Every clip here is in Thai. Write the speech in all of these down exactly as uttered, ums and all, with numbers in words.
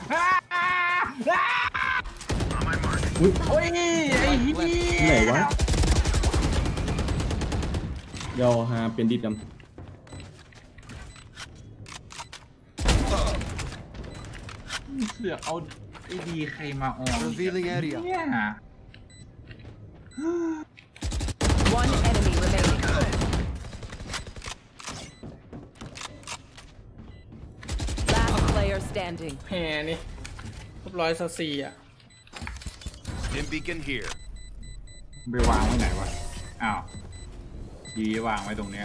อุ้ยโอ้ยไอ้เหี้ยไหนวะเดี๋ยวหาเป็นดิดกันเสือกเอาไอ้ดีใครมาออกเนี่ย One enemy remaining. Last player standing. แหมนี่เรียบร้อยสักสี่อ่ะ Stim beacon here. ไปวางไว้ไหนวะอ้าวดีวางไว้ตรงเนี้ย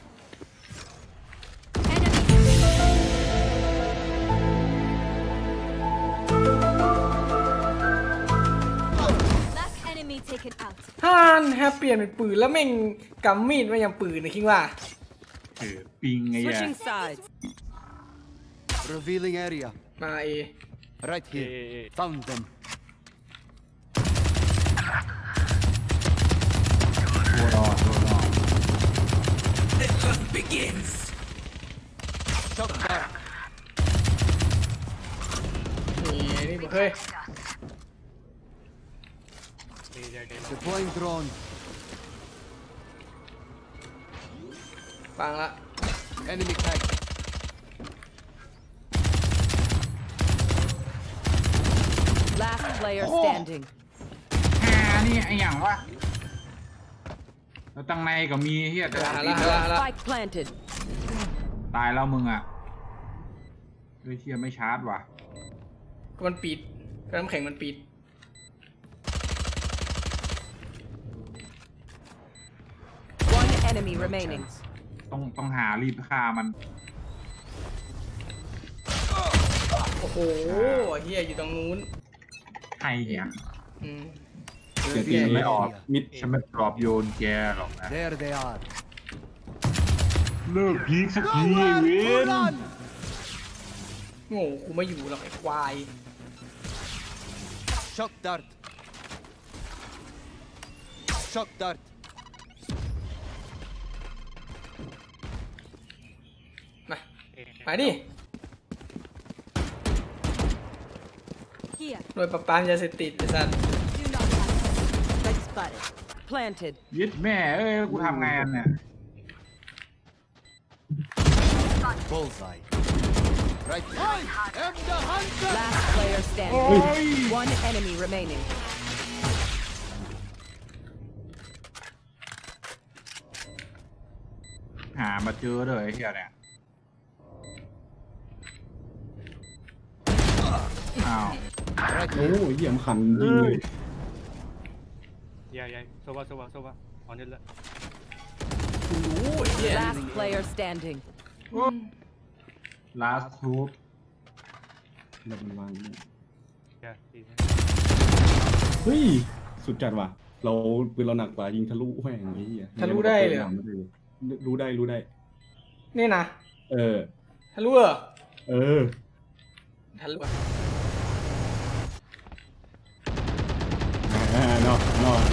ฮ่านแฮปเปลี่ยนเป็นปืนแล้วแม่งกำมีดมาอย่างปืนนะคิดว่าเออปิงไงแย่ Switching sides. Revealing area. มาเอ Right here. Found them. ตัวรอตัวรอ Shot back. นี่นี่บอกเฮ้ย Deploying drone. ฟังละ Enemy tag. Last player standing. หานี่ไอ้อย่างวะแล้วตั้งในก็มีเฮียแต่ละละละละ Spike planted. ตายแล้วมึงอ่ะเฮ้ยเฮียไม่ชาร์จว่ะมันปิดน้ำแข็งมันปิด One enemy remaining. ต้องต้องหารีบฆ่ามันโอ้โหเฮียอยู่ตรงนู้นใครเหี้ยอืมเสียงตีฉันนไม่ออกมิดฉันไม่ปลอบโยนแกหรอกนะ There they are. เลิกพีคสักทีเว้นโง่กูไม่อยู่หรอกไอ้ควาย Shock dart. Shock dart. มามาดิ Here. หน่วยปราบปรามยาเสพติดไอ้สัส Do not pass. Red spotted. Planted. ยึดแม่เอ้ยกูทำไงอันเนี่ย Bullseye. Right here. I am the hunter. Last player โอ้ standing. ย One enemy remaining. หามาเจอเลยไอ้เฮียเนี่ยอ้าวโอ้ยเหี้ยมขันยิงเลย Yeah, yeah. Sova, Sova, Sova. On it. โอ้ยเฮีย Last player standing. last hope แล้วมันวางเนี่ย Yeah, easy. เฮ้ยสุดจัดว่ะเราปืนเราหนักกว่ายิงทะลุแหว่งไอ้เหี้ยทะลุได้เลยเหรอรู้ได้รู้ได้นี่นะเออทะลุเหรอเออทะลุอะอ่านอกนอก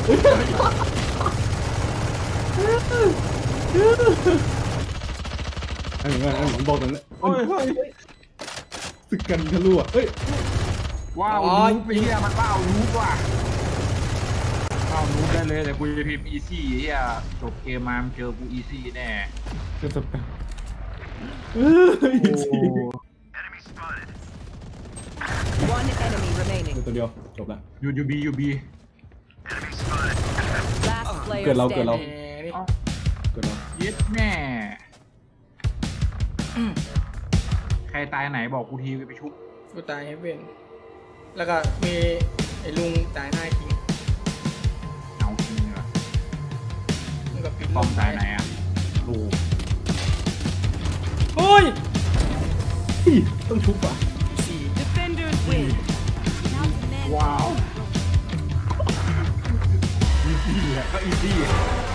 ไอ้เหมือนกันไอ้เหมือนบอกตรงนี้เฮ้ยเฮ้ยสึกกันทะลุอ่ะเฮ้ยว้าวนูบไปเฮียมันว้าวนูบว่ะว้าวนูบได้เลยแต่กูจะพิมพ์ easy เฮียจบเกมมาเจอกู easy แน่จะสเปมเฮ้ยโอ้ One enemy remaining. ตัวเดียวจบละยูยูบียูบี Last player เกิดเราเกิดเราแหม standing. นี่เกิดเรายึดแม่ใครตายไหนบอกกูทีไปชุบกูตายให้เป็นแล้วก็มีไอ้ลุงตายหน้าคิงเอาทีเหรอมันก็ปิดป้อมตายไหนอ่ะโอ้เฮ้ยยต้องชุบอ่ะสี่ Defenders win. ว้าวอีซี่อ่ะก็อีซี่